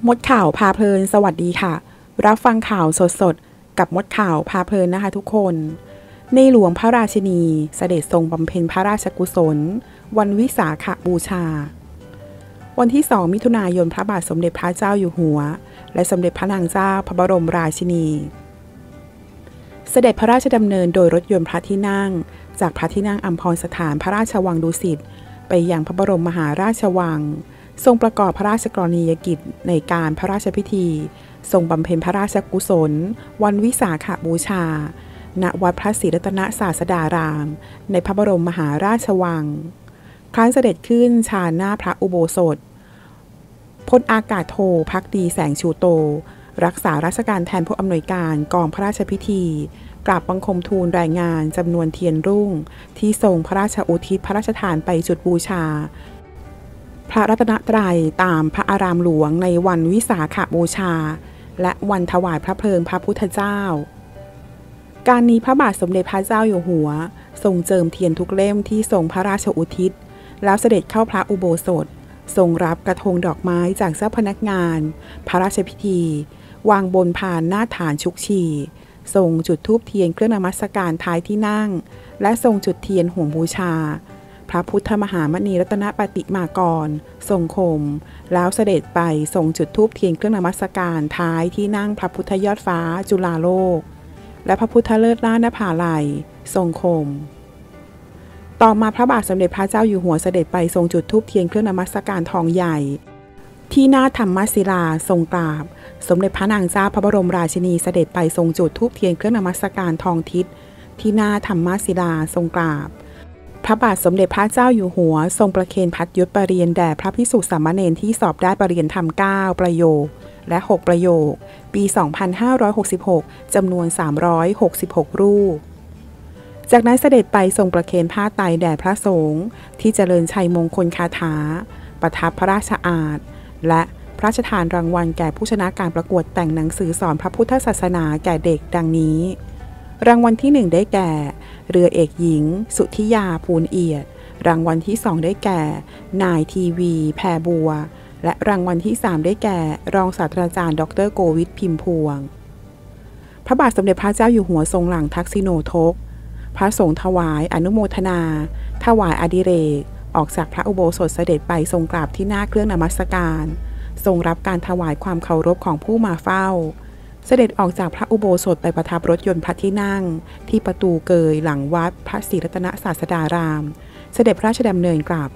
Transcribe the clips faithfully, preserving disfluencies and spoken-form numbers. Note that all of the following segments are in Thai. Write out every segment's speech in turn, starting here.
มดข่าวพาเพลินสวัสดีค่ะรับฟังข่าวสดๆกับมดข่าวพาเพลินนะคะทุกคนในหลวงพระราชินีเสด็จทรงบำเพ็ญพระราชกุศลวันวิสาขบูชาวันที่สองมิถุนายนพระบาทสมเด็จพระเจ้าอยู่หัวและสมเด็จพระนางเจ้าพระบรมราชินีเสด็จพระราชดำเนินโดยรถยนต์พระที่นั่งจากพระที่นั่งอัมพรสถานพระราชวังดุสิตไปยังพระบรมมหาราชวังทรงประกอบพระราชกรณียกิจในการพระราชพิธีทรงบำเพ็ญพระราชกุศลวันวิสาขบูชาณวัดพระศรีรัตนศาสดารามในพระบรมมหาราชวังครั้นเสด็จขึ้นชาญหน้าพระอุโบสถพลอากาศโทภักดีแสงชูโตรักษาราชการแทนผู้อำนวยการกองพระราชพิธีกราบบังคมทูลรายงานจำนวนเทียนรุ่งที่ทรงพระราชอุทิศพระราชทานไปจุดบูชาพระรัตนตรัยตามพระอารามหลวงในวันวิสาขบูชาและวันถวายพระเพลิงพระพุทธเจ้าการนี้พระบาทสมเด็จพระเจ้าอยู่หัวทรงเจิมเทียนทุกเล่มที่ทรงพระราชอุทิศแล้วเสด็จเข้าพระอุโบสถทรงรับกระทงดอกไม้จากเจ้าพนักงานพระราชพิธีวางบนพานหน้าฐานชุกชีทรงจุดธูปเทียนเครื่องนมัสการท้ายที่นั่งและทรงจุดเทียนห่วงบูชาพระพุทธมหามณีรัตนปฏิมากรทรงคมแล้วเสด็จไปทรงจุดธูปเทียนเครื่องนมัสการท้ายที่นั่งพระพุทธยอดฟ้าจุฬาโลกและพระพุทธเลิศล้านนภาลัยทรงคมต่อมาพระบาทสมเด็จพระเจ้าอยู่หัวเสด็จไปทรงจุดธูปเทียนเครื่องนมัสการทองใหญ่ที่หน้าธรรมศิลาทรงกราบสมเด็จพระนางเจ้าพระบรมราชินีเสด็จไปทรงจุดธูปเทียนเครื่องนมัสการทองทิศที่หน้าธรรมศิลาทรงกราบพระบาทสมเด็จพระเจ้าอยู่หัวทรงประเคนพัดยศประเรียนแด่พระภิกษุสามเณรที่สอบได้ประเรียนธรรมเก้าประโยคและหกประโยคปีสองพันห้าร้อยหกสิบหกจำนวนสามร้อยหกสิบหกรูปจากนั้นเสด็จไปทรงประเคนผ้าไตรแด่พระสงฆ์ที่เจริญชัยมงคลคาถาประทับพระราชอาณและพระราชทานรางวัลแก่ผู้ชนะการประกวดแต่งหนังสือสอนพระพุทธศาสนาแก่เด็กดังนี้รางวัลที่หนึ่งได้แก่เรือเอกหญิงสุธิยาภูลเอียดรางวัลที่สองได้แก่นายทีวีแพรบัวและรางวัลที่สามได้แก่รองศาสตราจารย์ดรโกวิทพิมพวงพระบาทสมเด็จพระเจ้าอยู่หัวทรงหลังทักษิโนทกพระสงฆ์ถวายอนุโมทนาถวายอดิเรกออกจากพระอุโบสถเสด็จไปทรงกราบที่หน้าเครื่องนมัสการทรงรับการถวายความเคารพของผู้มาเฝ้าเสด็จออกจากพระอุโบสถไปประทับรถยนต์พระที่นั่งที่ประตูเกยหลังวัดพระศรีรัตนศาสดารามเสด็จพระราชดำเนินกลับ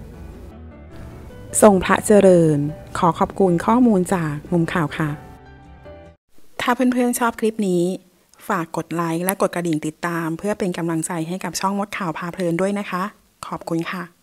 ทรงพระเจริญขอขอบคุณข้อมูลจากมุมข่าวค่ะถ้าเพื่อนๆชอบคลิปนี้ฝากกดไลค์และกดกระดิ่งติดตามเพื่อเป็นกำลังใจให้กับช่องมดข่าวพาเพลินด้วยนะคะขอบคุณค่ะ